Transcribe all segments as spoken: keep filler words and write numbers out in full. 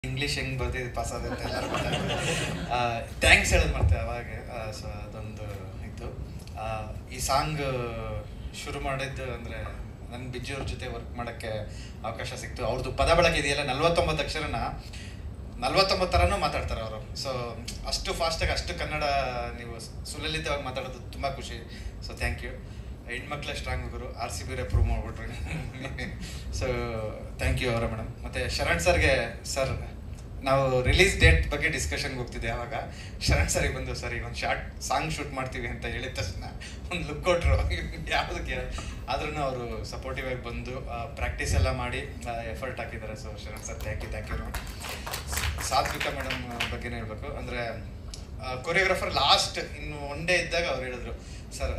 English ಹೆಂಗೆ ಬರ್ತಿದ್ದು pass ಆದ ಅಂತ ಎಲ್ಲರೂ ಥ್ಯಾಂಕ್ಸ್ ಹೇಳೋದು ಮಾಡ್ತೇವೆ ಅವಾಗ. ಸೊ ಅದೊಂದು ಇತ್ತು. ಈ ಸಾಂಗ್ ಶುರು ಮಾಡಿದ್ದು ಅಂದರೆ ನನ್ನ ಬಿಜ್ಜೂರ ಜೊತೆ ವರ್ಕ್ ಮಾಡೋಕ್ಕೆ ಅವಕಾಶ ಸಿಕ್ತು. ಅವ್ರದ್ದು ಪದ ಬಳಕೆ ಇದೆಯಲ್ಲ, ನಲ್ವತ್ತೊಂಬತ್ತು ಅಕ್ಷರನ ನಲ್ವತ್ತೊಂಬತ್ತು ಥರನೂ ಮಾತಾಡ್ತಾರೆ ಅವರು. ಸೊ ಅಷ್ಟು ಫಾಸ್ಟಾಗಿ ಅಷ್ಟು ಕನ್ನಡ ನೀವು ಸುಲಲಿತವಾಗಿ ಮಾತಾಡೋದು ತುಂಬ ಖುಷಿ. So thank you. ಹೆಣ್ಮಕ್ಳ ಸ್ಟ್ರಾಂಗ್ ಗುರು, ಆರ್ ಸಿ ಬಿರೇ ಪ್ರೂವ್ ಮಾಡಿಬಿಟ್ರಿ. ಸೊ ಥ್ಯಾಂಕ್ ಯು ಅವರ ಮೇಡಮ್. ಮತ್ತು ಶರಣ್ ಸರ್ಗೆ, ಸರ್ ನಾವು ರಿಲೀಸ್ ಡೇಟ್ ಬಗ್ಗೆ ಡಿಸ್ಕಷನ್ಗೆ ಹೋಗ್ತಿದ್ದೆ. ಆವಾಗ ಶರಣ್ ಸರಿಗೆ ಬಂದು, ಸರ್ ಈಗ ಒಂದು ಶಾರ್ಟ್ ಸಾಂಗ್ ಶೂಟ್ ಮಾಡ್ತೀವಿ ಅಂತ ಹೇಳಿದ ತಕ್ಷಣ ಒಂದು ಲುಕ್ ಕೊಟ್ಟರು. ಯಾವುದಕ್ಕೆ ಆದ್ರೂ ಅವರು ಸಪೋರ್ಟಿವ್ ಆಗಿ ಬಂದು ಪ್ರಾಕ್ಟೀಸ್ ಎಲ್ಲ ಮಾಡಿ ಎಫರ್ಟ್ ಹಾಕಿದ್ದಾರೆ. So Sharan sir thank you thank you. Satvika madam ಬಗ್ಗೆನೇ ಹೇಳ್ಬೇಕು. ಅಂದರೆ ಕೊರಿಯೋಗ್ರಾಫರ್ ಲಾಸ್ಟ್ ಇನ್ನು ಒನ್ ಡೇ ಇದ್ದಾಗ ಅವ್ರು ಹೇಳಿದ್ರು, ಸರ್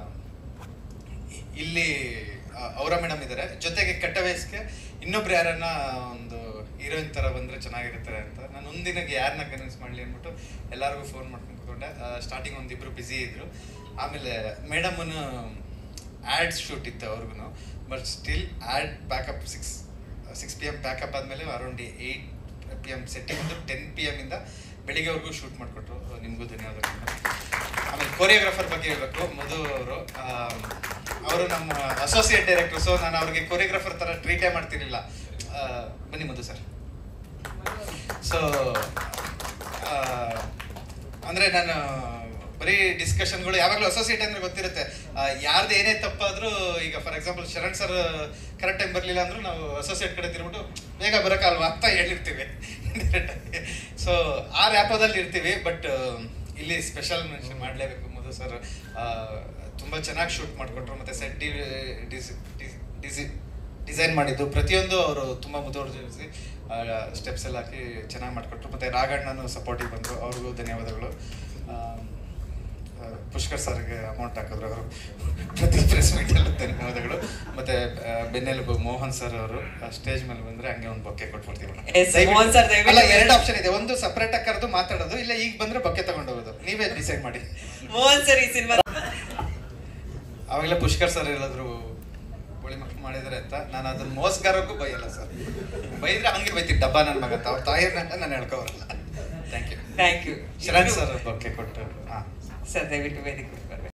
ಇಲ್ಲಿ ಅವರ ಮೇಡಮ್ ಇದ್ದಾರೆ, ಜೊತೆಗೆ ಕಟ್ಟ ವಯಸ್ಸಿಗೆ ಇನ್ನೊಬ್ರು ಯಾರನ್ನ ಒಂದು ಹೀರೋಯಿನ್ ಥರ ಬಂದರೆ ಚೆನ್ನಾಗಿರ್ತಾರೆ ಅಂತ. ನಾನು ಒಂದಿನಾಗ ಯಾರನ್ನ ಕನ್ವಿನ್ಸ್ ಮಾಡಲಿ ಅಂದ್ಬಿಟ್ಟು ಎಲ್ಲರಿಗೂ ಫೋನ್ ಮಾಡ್ಕೊಂಡು ಕೂತ್ಕೊಂಡೆ. ಸ್ಟಾರ್ಟಿಂಗ್ ಒಂದಿಬ್ಬರು ಬ್ಯುಸಿ ಇದ್ದರು. ಆಮೇಲೆ ಮೇಡಮನ್ನು ಆ್ಯಡ್ಸ್ ಶೂಟ್ ಇತ್ತು ಅವ್ರಿಗೂ. But still ad backup six six P M backup ಆದಮೇಲೆ around eight P M setting ಬಂದು ಟೆನ್ ಪಿ ಎಮ್ಮಿಂದ ಬೆಳಿಗ್ಗೆವರೆಗೂ ಶೂಟ್ ಮಾಡಿಕೊಟ್ರು. ನಿಮಗೂ ಧನ್ಯವಾದಗಳು. ಆಮೇಲೆ ಕೊರಿಯೋಗ್ರಾಫರ್ ಬಗ್ಗೆ ಹೇಳಬೇಕು. ಮಧು ಅವರು ಅವರು ನಮ್ಮ ಅಸೋಸಿಯೇಟ್ ಡೈರೆಕ್ಟರ್. ಸೊ ನಾನು ಅವ್ರಿಗೆ ಕೊರಿಯೋಗ್ರಾಫರ್ ಥರ ಟ್ರೀಟೇ ಮಾಡ್ತಿರ್ಲಿಲ್ಲ. ಬನ್ನಿ ಮಧು ಸರ್. ಸೊ ಅಂದರೆ ನಾನು ಬರೀ ಡಿಸ್ಕಷನ್ಗಳು ಯಾವಾಗಲೂ ಅಸೋಸಿಯೇಟ್ ಅಂದರೆ ಗೊತ್ತಿರುತ್ತೆ. ಯಾರ್ದು ಏನೇ ತಪ್ಪಾದರೂ, ಈಗ for example Sharan sir correct time ಬರಲಿಲ್ಲ ಅಂದರೂ ನಾವು ಅಸೋಸಿಯೇಟ್ ಕಡೆ ತಿರ್ಬಿಟ್ಟು ಬೇಗ ಬರೋಕ್ಕಲ್ವಾ ಅಂತ ಹೇಳಿರ್ತೀವಿ. ಸೊ ಆ ರ್ಯಾಪದಲ್ಲಿ ಇರ್ತೀವಿ. ಬಟ್ ಇಲ್ಲಿ ಸ್ಪೆಷಲ್ ಮೆನ್ಷನ್ ಮಾಡಲೇಬೇಕು. ಮಧು ಸರ್ ತುಂಬ ಚೆನ್ನಾಗಿ ಶೂಟ್ ಮಾಡಿಕೊಟ್ರು. ಮತ್ತು ಸೆಟ್ ಡಿ ಡಿಸಿ ಡಿಸೈನ್ ಮಾಡಿದ್ದು ಪ್ರತಿಯೊಂದು ಅವರು ತುಂಬ ಮುತುವರ್ಜಿಸಿ ಸ್ಟೆಪ್ಸ್ ಎಲ್ಲ ಹಾಕಿ ಚೆನ್ನಾಗಿ ಮಾಡಿಕೊಟ್ರು. ಮತ್ತು ರಾಘಣ್ಣನು ಸಪೋರ್ಟಿಗೆ ಬಂದರು, ಅವ್ರಿಗೂ ಧನ್ಯವಾದಗಳು. ಪುಷ್ಕರ್ ಸರ್ಗೆ ಅಮೌಂಟ್ ಹಾಕಿದ್ರು ಅವರು ಪ್ರತಿ ಪ್ರೆಸ್ ಮೀಟಲ್ಲೂ ಧನ್ಯವಾದಗಳು. ಮತ್ತು ಬೆನ್ನೆಲುಬು ಮೋಹನ್ ಸರ್ ಅವರು ಸ್ಟೇಜ್ ಮೇಲೆ ಬಂದರೆ ಹಂಗೆ ಒಂದು ಬೊಕ್ಕೆ ಕೊಟ್ಬಿಡ್ತೀವಿ. ಅಲ್ಲ, ಎರಡು ಆಪ್ಷನ್ ಇದೆ. ಒಂದು ಸಪ್ರೇಟ್ ಆಗಿ ಕರೆದು ಮಾತಾಡೋದು, ಇಲ್ಲ ಈಗ ಬಂದರೆ ಬೊಕ್ಕೆ ತಗೊಂಡು ಹೋಗೋದು. ನೀವೇ ಡಿಸೈಡ್ ಮಾಡಿ. ಮೋಹನ್ ಸರ್ ಈ ಸಿನಿಮಾ ಅವಾಗಲೇ ಪುಷ್ಕರ್ ಸರ್ ಹೇಳಿದ್ರು ಗೋಳಿ ಮಕ್ಕಳು ಮಾಡಿದ್ದಾರೆ ಅಂತ. ನಾನು ಅದನ್ನ ಮೋಸ್ಗಾರಕ್ಕೂ ಬೈಯಲ್ಲ ಸರ್. ಬೈದ್ರೆ ಹಂಗೆ ಬೈತೀನಿ, ಡಬ್ಬ ನನ್ನ ಮಗ ಅಂತ. ಅವ್ರ ತಾಯಿಯನ್ನ ನಾನು ಹೇಳ್ಕೋಬರಲ್ಲ. Thank you thank you. Sharan sir bouquet ಕೊಟ್ಟು. ಹಾಂ ಸರ್ ದಯವಿಟ್ಟು ವೇದಿಕೆ